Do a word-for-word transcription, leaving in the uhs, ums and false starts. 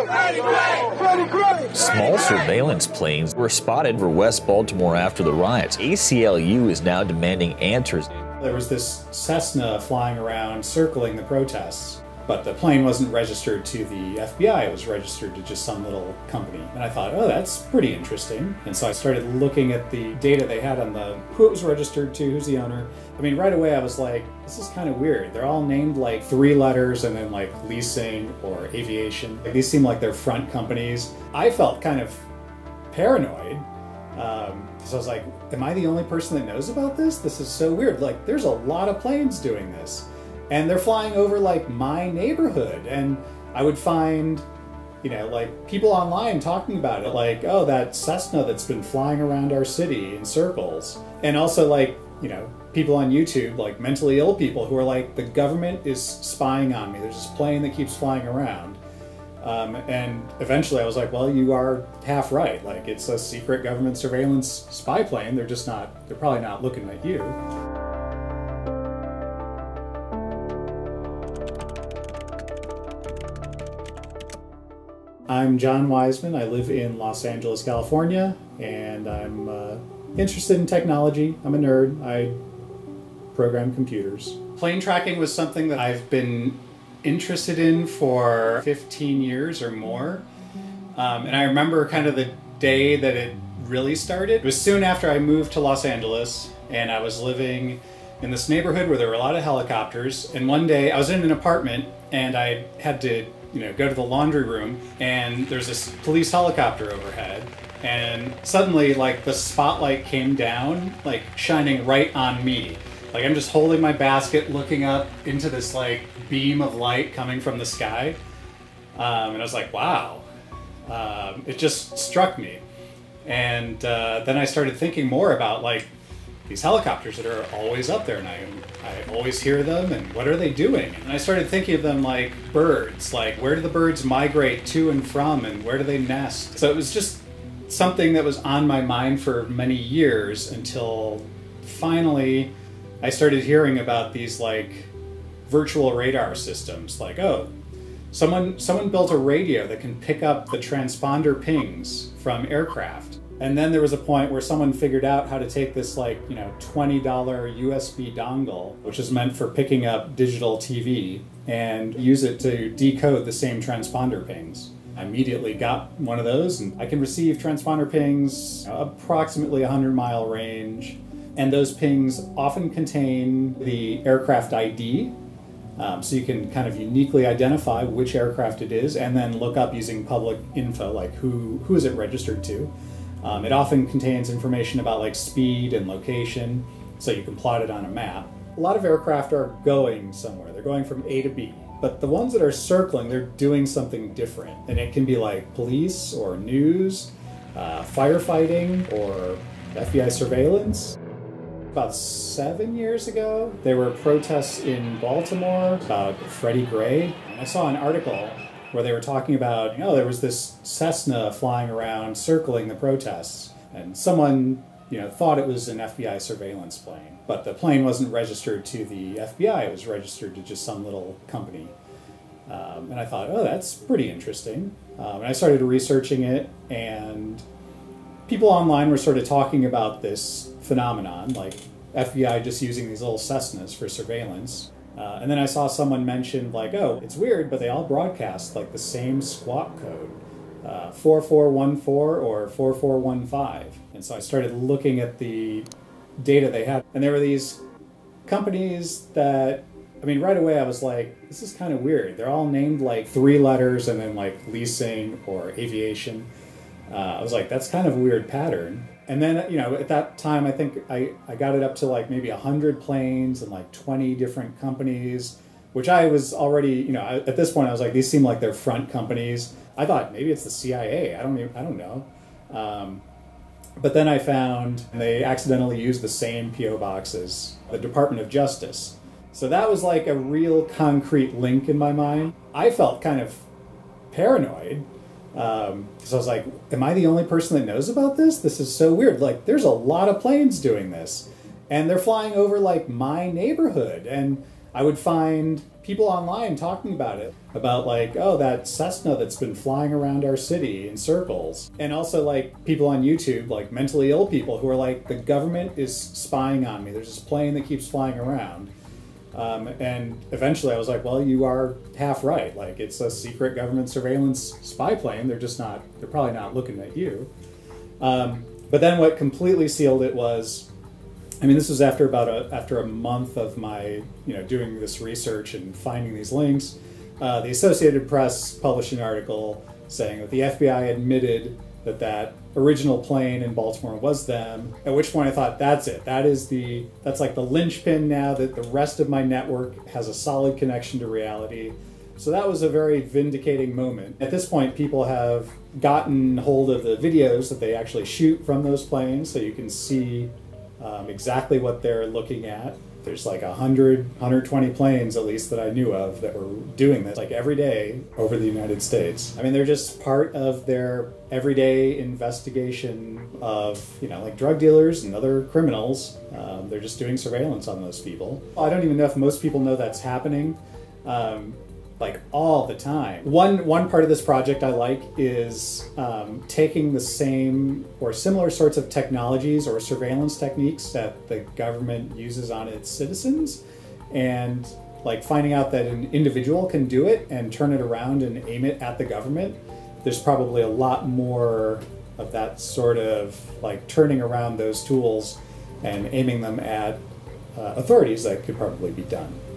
Small surveillance planes were spotted over West Baltimore after the riots. A C L U is now demanding answers. There was this Cessna flying around circling the protests, but the plane wasn't registered to the F B I, it was registered to just some little company. And I thought, oh, that's pretty interesting. And so I started looking at the data they had on the who it was registered to, who's the owner. I mean, right away I was like, this is kind of weird. They're all named like three letters and then like leasing or aviation. Like, these seem like they're front companies. I felt kind of paranoid. Um, so I was like, am I the only person that knows about this? This is so weird. Like, there's a lot of planes doing this. And they're flying over like my neighborhood, and I would find, you know, like people online talking about it, like, oh, that Cessna that's been flying around our city in circles. And also like, you know, people on YouTube, like mentally ill people who are like, the government is spying on me. There's this plane that keeps flying around. Um, and eventually I was like, well, you are half right. Like, it's a secret government surveillance spy plane. They're just not, they're probably not looking at you. I'm John Wiseman. I live in Los Angeles, California, and I'm uh, interested in technology. I'm a nerd. I program computers. Plane tracking was something that I've been interested in for fifteen years or more. Um, and I remember kind of the day that it really started. It was soon after I moved to Los Angeles, and I was living in this neighborhood where there were a lot of helicopters. And one day I was in an apartment, and I had to you know, go to the laundry room, and there's this police helicopter overhead, and suddenly like the spotlight came down, like shining right on me. Like, I'm just holding my basket looking up into this like beam of light coming from the sky. Um, and I was like, wow. Um, it just struck me. And uh, then I started thinking more about like these helicopters that are always up there, and I, I always hear them, and what are they doing? And I started thinking of them like birds, like where do the birds migrate to and from, and where do they nest? So it was just something that was on my mind for many years, until finally I started hearing about these like virtual radar systems. Like, oh, someone, someone built a radio that can pick up the transponder pings from aircraft. And then there was a point where someone figured out how to take this like, you know, twenty dollar U S B dongle, which is meant for picking up digital T V, and use it to decode the same transponder pings. I immediately got one of those, and I can receive transponder pings approximately a hundred mile range. And those pings often contain the aircraft I D, um, so you can kind of uniquely identify which aircraft it is, and then look up using public info, like who, who is it registered to. Um, it often contains information about like speed and location, so you can plot it on a map. A lot of aircraft are going somewhere. They're going from A to B. But the ones that are circling, they're doing something different. And it can be like police or news, uh, firefighting, or F B I surveillance. About seven years ago, there were protests in Baltimore about Freddie Gray. And I saw an article where they were talking about, you know, there was this Cessna flying around circling the protests, and someone, you know, thought it was an F B I surveillance plane, but the plane wasn't registered to the F B I, it was registered to just some little company. Um, and I thought, oh, that's pretty interesting. Um, and I started researching it, and people online were sort of talking about this phenomenon, like F B I just using these little Cessnas for surveillance. Uh, and then I saw someone mention like, oh, it's weird, but they all broadcast like the same squawk code, uh, four four one four or four four one five. And so I started looking at the data they had, and there were these companies that, I mean, right away I was like, this is kind of weird. They're all named like three letters and then like leasing or aviation. Uh, I was like, that's kind of a weird pattern. And then, you know, at that time, I think I, I got it up to like maybe one hundred planes and like twenty different companies, which I was already, you know, at this point I was like, these seem like they're front companies. I thought maybe it's the C I A. I don't even, I don't know. Um, but then I found they accidentally used the same P O boxes, the Department of Justice. So that was like a real concrete link in my mind. I felt kind of paranoid. Um, so I was like, am I the only person that knows about this? This is so weird. Like, there's a lot of planes doing this, and they're flying over like my neighborhood. And I would find people online talking about it, about like, oh, that Cessna that's been flying around our city in circles. And also like people on YouTube, like mentally ill people who are like, the government is spying on me. There's this plane that keeps flying around. Um, and eventually I was like, well, you are half right. Like, it's a secret government surveillance spy plane. They're just not, they're probably not looking at you. Um, but then what completely sealed it was, I mean, this was after about a, after a month of my, you know, doing this research and finding these links. Uh, the Associated Press published an article saying that the F B I admitted that that original plane in Baltimore was them. At which point I thought, that's it. That is the, that's like the linchpin now that the rest of my network has a solid connection to reality. So that was a very vindicating moment. At this point, people have gotten hold of the videos that they actually shoot from those planes, so you can see um, exactly what they're looking at. There's like one hundred, one hundred twenty planes at least that I knew of that were doing this like every day over the United States. I mean, they're just part of their everyday investigation of, you know, like drug dealers and other criminals. Um, they're just doing surveillance on those people. I don't even know if most people know that's happening. Um, like all the time. One one part of this project I like is um, taking the same or similar sorts of technologies or surveillance techniques that the government uses on its citizens, and like finding out that an individual can do it and turn it around and aim it at the government. There's probably a lot more of that sort of like turning around those tools and aiming them at uh, authorities that could probably be done.